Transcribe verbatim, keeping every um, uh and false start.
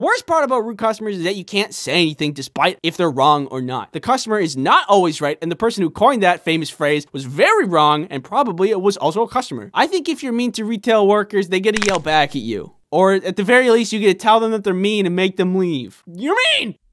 worst part about rude customers is that you can't say anything despite if they're wrong or not. The customer is not always right, and the person who coined that famous phrase was very wrong, and probably it was also a customer. I think if you're mean to retail workers, they get to yell back at you. Or at the very least, you get to tell them that they're mean and make them leave. You're mean!